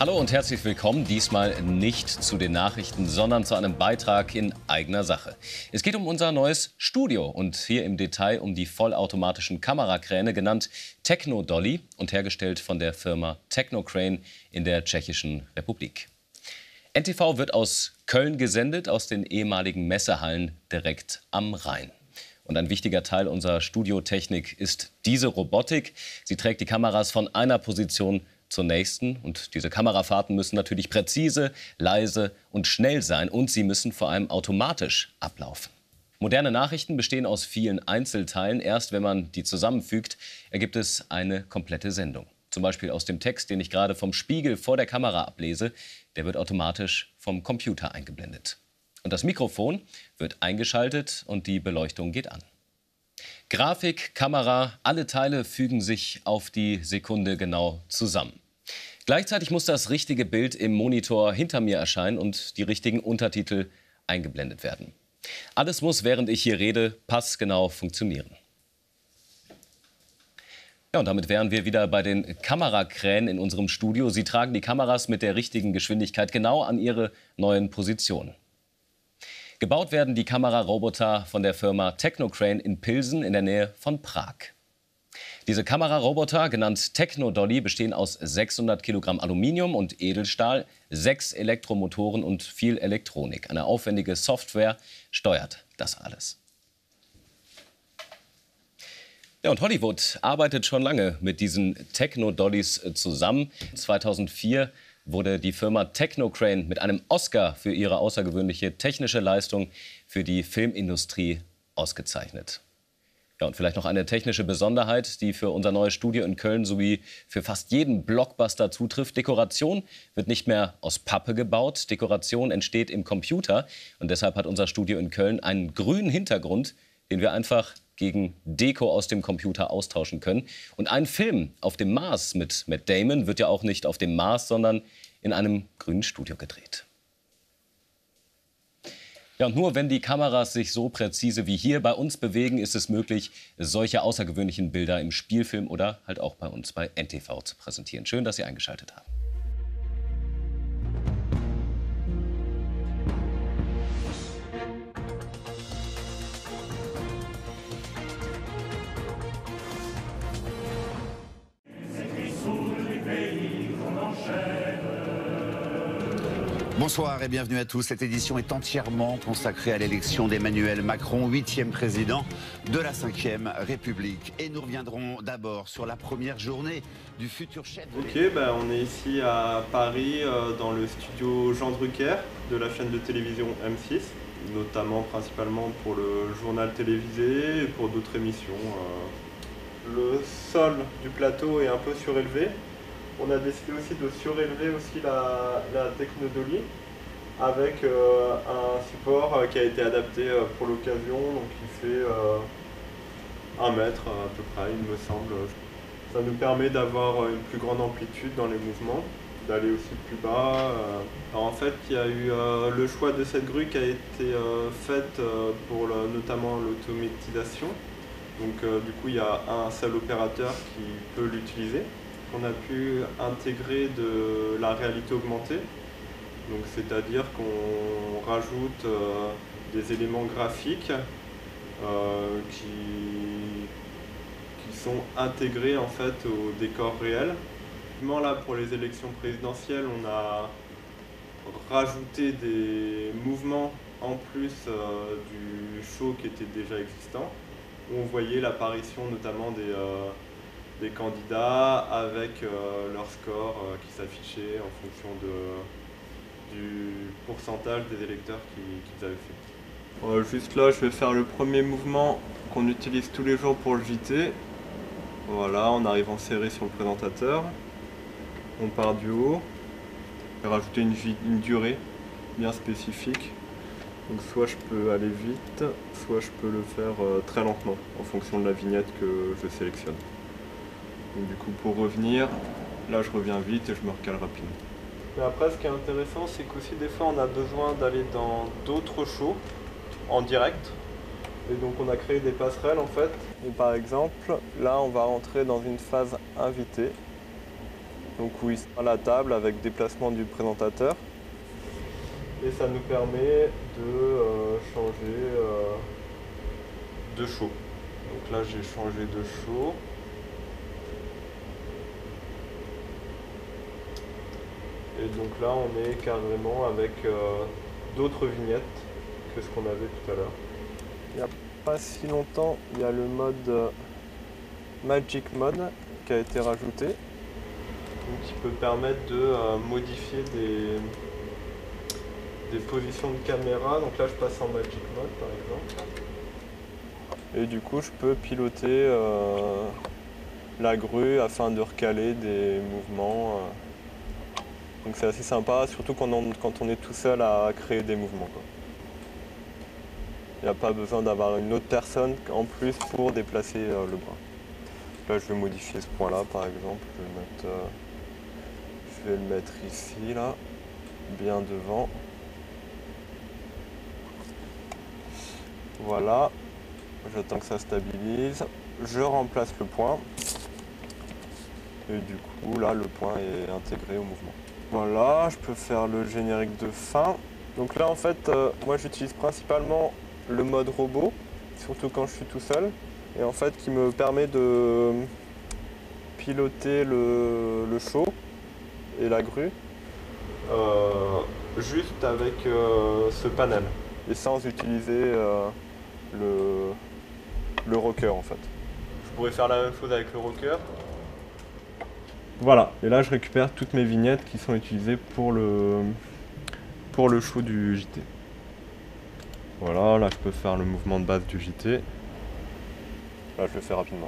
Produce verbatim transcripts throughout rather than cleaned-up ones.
Hallo und herzlich willkommen, diesmal nicht zu den Nachrichten, sondern zu einem Beitrag in eigener Sache. Es geht um unser neues Studio und hier im Detail um die vollautomatischen Kamerakräne, genannt Techno-Dolly und hergestellt von der Firma Technocrane in der Tschechischen Republik. N T V wird aus Köln gesendet, aus den ehemaligen Messehallen direkt am Rhein. Und ein wichtiger Teil unserer Studiotechnik ist diese Robotik. Sie trägt die Kameras von einer Position zur nächsten. Und diese Kamerafahrten müssen natürlich präzise, leise und schnell sein. Und sie müssen vor allem automatisch ablaufen. Moderne Nachrichten bestehen aus vielen Einzelteilen. Erst wenn man die zusammenfügt, ergibt es eine komplette Sendung. Zum Beispiel aus dem Text, den ich gerade vom Spiegel vor der Kamera ablese. Der wird automatisch vom Computer eingeblendet. Und das Mikrofon wird eingeschaltet und die Beleuchtung geht an. Grafik, Kamera, alle Teile fügen sich auf die Sekunde genau zusammen. Gleichzeitig muss das richtige Bild im Monitor hinter mir erscheinen und die richtigen Untertitel eingeblendet werden. Alles muss, während ich hier rede, passgenau funktionieren. Ja, und damit wären wir wieder bei den Kamerakränen in unserem Studio. Sie tragen die Kameras mit der richtigen Geschwindigkeit genau an ihre neuen Positionen. Gebaut werden die Kameraroboter von der Firma Technocrane in Pilsen in der Nähe von Prag. Diese Kameraroboter, genannt Techno-Dolly, bestehen aus sechshundert Kilogramm Aluminium und Edelstahl, sechs Elektromotoren und viel Elektronik. Eine aufwendige Software steuert das alles. Ja, und Hollywood arbeitet schon lange mit diesen Techno-Dollys zusammen. zweitausendvier wurde die Firma Technocrane mit einem Oscar für ihre außergewöhnliche technische Leistung für die Filmindustrie ausgezeichnet. Ja, und vielleicht noch eine technische Besonderheit, die für unser neues Studio in Köln sowie für fast jeden Blockbuster zutrifft. Dekoration wird nicht mehr aus Pappe gebaut. Dekoration entsteht im Computer. Und deshalb hat unser Studio in Köln einen grünen Hintergrund, den wir einfach gegen Deko aus dem Computer austauschen können. Und ein Film auf dem Mars mit Matt Damon wird ja auch nicht auf dem Mars, sondern in einem grünen Studio gedreht. Ja, und nur wenn die Kameras sich so präzise wie hier bei uns bewegen, ist es möglich, solche außergewöhnlichen Bilder im Spielfilm oder halt auch bei uns bei N T V zu präsentieren. Schön, dass Sie eingeschaltet haben. Bonsoir et bienvenue à tous. Cette édition est entièrement consacrée à l'élection d'Emmanuel Macron, huitième président de la cinquième République. Et nous reviendrons d'abord sur la première journée du futur chef de l'État. Ok, bah on est ici à Paris, euh, dans le studio Jean Drucker de la chaîne de télévision M six, notamment principalement pour le journal télévisé et pour d'autres émissions. Euh. Le sol du plateau est un peu surélevé. On a décidé aussi de surélever aussi la, la Techno-Dolly avec euh, un support euh, qui a été adapté euh, pour l'occasion, donc il fait euh, un mètre à peu près, il me semble. Ça nous permet d'avoir une plus grande amplitude dans les mouvements, d'aller aussi plus bas. Alors en fait, il y a eu euh, le choix de cette grue qui a été euh, faite euh, pour le, notamment l'automatisation. Donc euh, du coup, il y a un seul opérateur qui peut l'utiliser. On a pu intégrer de la réalité augmentée, donc c'est-à-dire qu'on rajoute euh, des éléments graphiques euh, qui, qui sont intégrés en fait au décor réel. Là, pour les élections présidentielles, on a rajouté des mouvements en plus euh, du show qui était déjà existant, où on voyait l'apparition notamment des euh, des candidats avec euh, leur score euh, qui s'affichait en fonction de, du pourcentage des électeurs qu'ils qu'ils avaient fait. Euh, juste là, je vais faire le premier mouvement qu'on utilise tous les jours pour le J T. Voilà, on arrive en serré sur le présentateur. On part du haut et rajouter une, une durée bien spécifique. Donc soit je peux aller vite, soit je peux le faire euh, très lentement en fonction de la vignette que je sélectionne. Donc du coup, pour revenir, là je reviens vite et je me recale rapidement. Mais après, ce qui est intéressant, c'est qu'aussi des fois on a besoin d'aller dans d'autres shows en direct. Et donc on a créé des passerelles en fait. Et par exemple, là on va rentrer dans une phase invitée. donc où il sera la table avec déplacement du présentateur. Et ça nous permet de euh, changer euh, de show. Donc là j'ai changé de show. Et donc là on est carrément avec euh, d'autres vignettes que ce qu'on avait tout à l'heure. Il n'y a pas si longtemps, il y a le mode euh, Magic Mode qui a été rajouté, donc qui peut permettre de euh, modifier des, des positions de caméra. Donc là je passe en Magic Mode par exemple. Et du coup je peux piloter euh, la grue afin de recaler des mouvements. Euh. Donc c'est assez sympa, surtout quand on, quand on est tout seul à créer des mouvements, quoi. Il n'y a pas besoin d'avoir une autre personne en plus pour déplacer euh, le bras. Là je vais modifier ce point là par exemple. Je vais, mettre, euh, je vais le mettre ici, là, bien devant. Voilà. J'attends que ça stabilise. Je remplace le point. Et du coup là le point est intégré au mouvement. Voilà, je peux faire le générique de fin. Donc là en fait, euh, moi j'utilise principalement le mode robot, surtout quand je suis tout seul, et en fait qui me permet de piloter le, le show et la grue euh, juste avec euh, ce panel et sans utiliser euh, le, le rocker en fait. Je pourrais faire la même chose avec le rocker. Voilà, et là je récupère toutes mes vignettes qui sont utilisées pour le, pour le show du J T. Voilà, là je peux faire le mouvement de base du J T. Là je le fais rapidement.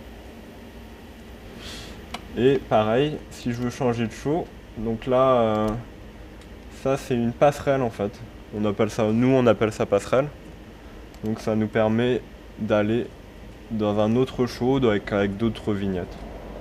Et pareil, si je veux changer de show, donc là, euh, ça c'est une passerelle en fait. On appelle ça, nous on appelle ça passerelle. Donc ça nous permet d'aller dans un autre show avec, avec d'autres vignettes.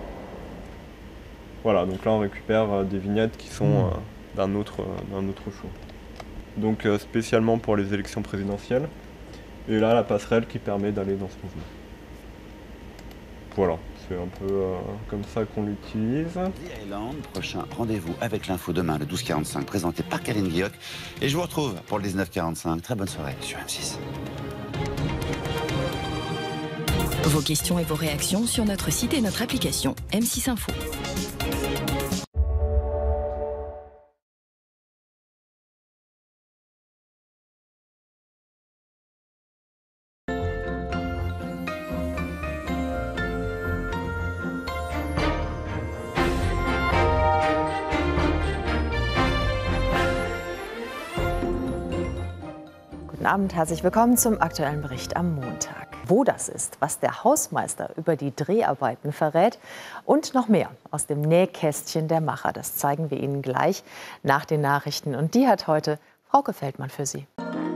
Voilà, donc là on récupère euh, des vignettes qui sont euh, d'un autre, euh, d'un autre show. Donc euh, spécialement pour les élections présidentielles. Et là, la passerelle qui permet d'aller dans ce mouvement. Voilà, c'est un peu euh, comme ça qu'on l'utilise. The Island, prochain rendez-vous avec l'info demain, le douze quarante-cinq, présenté par Karine Guilloc. Et je vous retrouve pour le dix-neuf quarante-cinq. Très bonne soirée sur M six. Vos questions et vos réactions sur notre site et notre application M six Info. Guten Abend, herzlich willkommen zum aktuellen Bericht am Montag. Wo das ist, was der Hausmeister über die Dreharbeiten verrät und noch mehr aus dem Nähkästchen der Macher, das zeigen wir Ihnen gleich nach den Nachrichten. Und die hat heute Frauke Feldmann für Sie.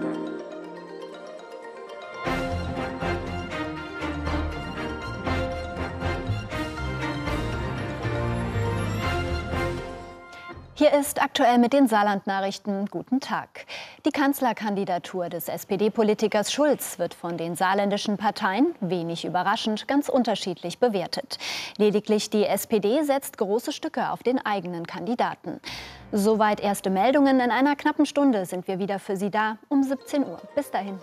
Hier ist aktuell mit den Saarland-Nachrichten. Guten Tag. Die Kanzlerkandidatur des S P D-Politikers Schulz wird von den saarländischen Parteien, wenig überraschend, ganz unterschiedlich bewertet. Lediglich die S P D setzt große Stücke auf den eigenen Kandidaten. Soweit erste Meldungen. In einer knappen Stunde sind wir wieder für Sie da um siebzehn Uhr. Bis dahin.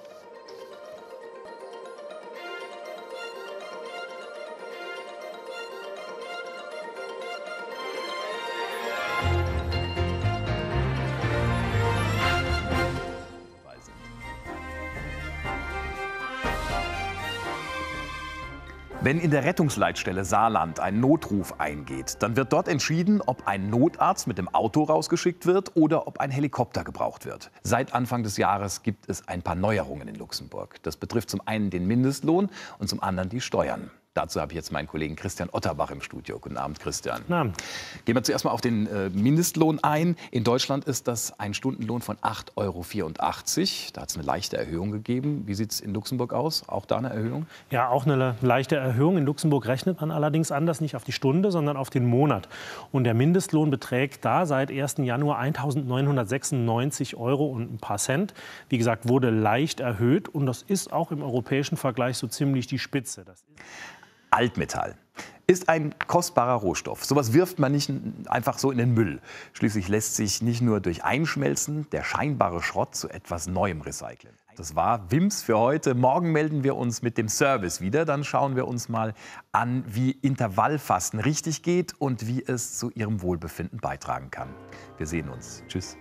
Wenn in der Rettungsleitstelle Saarland ein Notruf eingeht, dann wird dort entschieden, ob ein Notarzt mit dem Auto rausgeschickt wird oder ob ein Helikopter gebraucht wird. Seit Anfang des Jahres gibt es ein paar Neuerungen in Luxemburg. Das betrifft zum einen den Mindestlohn und zum anderen die Steuern. Dazu habe ich jetzt meinen Kollegen Christian Otterbach im Studio. Guten Abend, Christian. Guten Abend. Gehen wir zuerst mal auf den äh, Mindestlohn ein. In Deutschland ist das ein Stundenlohn von acht Euro vierundachtzig. Da hat es eine leichte Erhöhung gegeben. Wie sieht es in Luxemburg aus? Auch da eine Erhöhung? Ja, auch eine leichte Erhöhung. In Luxemburg rechnet man allerdings anders, nicht auf die Stunde, sondern auf den Monat. Und der Mindestlohn beträgt da seit ersten Januar eintausendneunhundertsechsundneunzig Euro und ein paar Cent. Wie gesagt, wurde leicht erhöht. Und das ist auch im europäischen Vergleich so ziemlich die Spitze. Das ist Altmetall. ist ein kostbarer Rohstoff. Sowas wirft man nicht einfach so in den Müll. Schließlich lässt sich nicht nur durch Einschmelzen der scheinbare Schrott zu etwas Neuem recyceln. Das war Wims für heute. Morgen melden wir uns mit dem Service wieder. Dann schauen wir uns mal an, wie Intervallfasten richtig geht und wie es zu Ihrem Wohlbefinden beitragen kann. Wir sehen uns. Tschüss.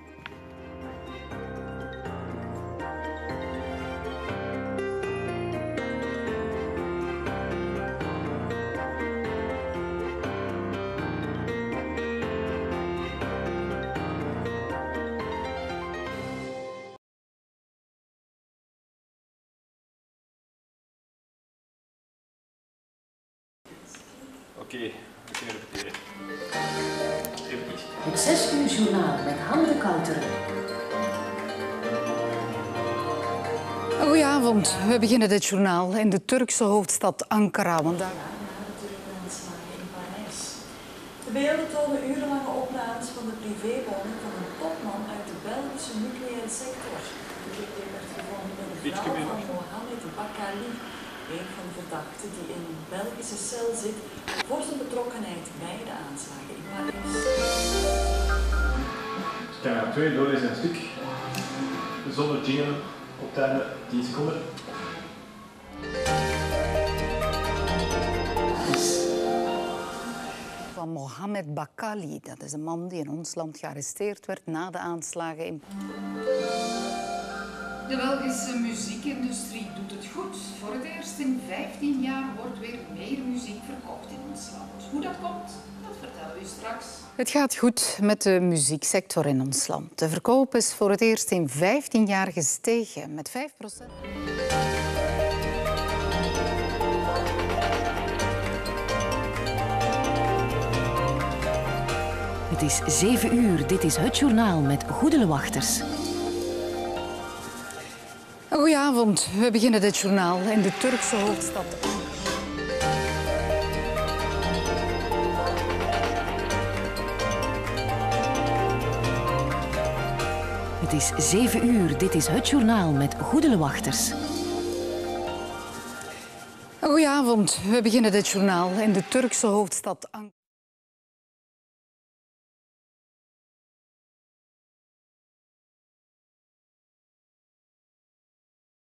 Oké, we kunnen repeteren. Repetitie. Het zes uur journaal met Han de Kouteren. Goedenavond, we beginnen dit journaal in de Turkse hoofdstad Ankara. Want daar... De beelden tonen urenlange opnames van de privéwoning van een topman uit de Belgische nucleaire sector. De clip werd gevonden door de vrouw van Mohamed Bakali, een van de verdachten die in een Belgische cel zit voor zijn betrokkenheid bij de aanslagen in Parijs. Camera twee, door is een stuk. Zonder jingle op het einde tien seconden. Van Mohamed Bakali, dat is een man die in ons land gearresteerd werd na de aanslagen in De Belgische muziekindustrie doet het goed. Voor het eerst in vijftien jaar wordt weer meer muziek verkocht in ons land. Hoe dat komt, dat vertellen we u straks. Het gaat goed met de muzieksector in ons land. De verkoop is voor het eerst in vijftien jaar gestegen met vijf procent. Het is zeven uur. Dit is het journaal met Goedele Wachters. Goedenavond, we beginnen dit journaal in de Turkse hoofdstad. Het is zeven uur. Dit is het journaal met Goedele Wachters. Goedenavond, we beginnen dit journaal in de Turkse hoofdstad Ankara.